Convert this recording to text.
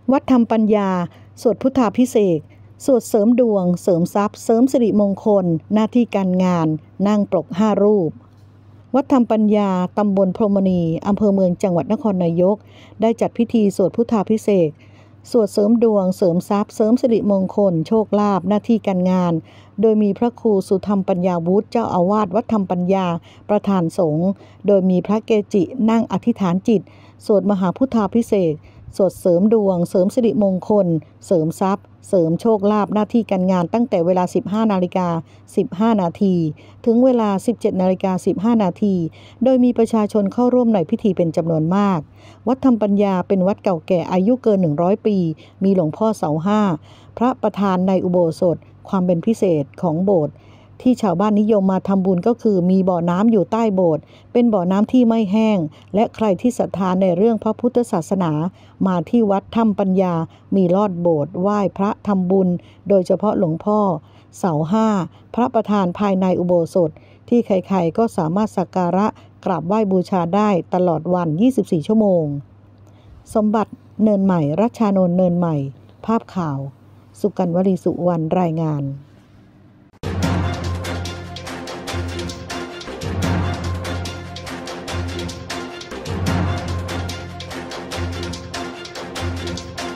วัดธรรมปัญญาสวดพุทธาภิเษกสวดเสริมดวงเสริมทรัพย์เสริมสิริมงคลหน้าที่การงานนั่งปลก5รูปวัดธรรมปัญญาตำบลพรหมณีอำเภอเมืองจังหวัดนครนายกได้จัดพิธีสวดพุทธาภิเษกสวดเสริมดวงเสริมทรัพย์เสริมสิริมงคลโชคลาภหน้าที่การงานโดยมีพระครูสุธรรมปัญญาวุฒิเจ้าอาวาสวัดธรรมปัญญาประธานสงฆ์โดยมีพระเกจินั่งอธิษฐานจิตสวดมหาพุทธาภิเษกสวดเสริมดวงเสริมสิริมงคลเสริมทรัพย์เสริมโชคลาภหน้าที่การงานตั้งแต่เวลา 15:15 นาทีถึงเวลา 17:15 นาทีโดยมีประชาชนเข้าร่วมในพิธีเป็นจำนวนมากวัดธรรมปัญญาเป็นวัดเก่าแก่อายุเกิน100ปีมีหลวงพ่อเสาห้าพระประธานในอุโบสถความเป็นพิเศษของโบสถ์ที่ชาวบ้านนิยมมาทำบุญก็คือมีบ่อน้ำอยู่ใต้โบสถ์เป็นบ่อน้ำที่ไม่แห้งและใครที่ศรัทธาในเรื่องพระพุทธศาสนามาที่วัดธรรมปัญญามีลอดโบสถ์ไหว้พระทำบุญโดยเฉพาะหลวงพ่อเสาห้าพระประธานภายในอุโบสถที่ใครๆก็สามารถสักการะกราบไหว้บูชาได้ตลอดวัน24ชั่วโมงสมบัติเนินใหม่รัชชานนท์เนินใหม่ภาพข่าวสุกัญญ์ วลีสุวรรณรายงาน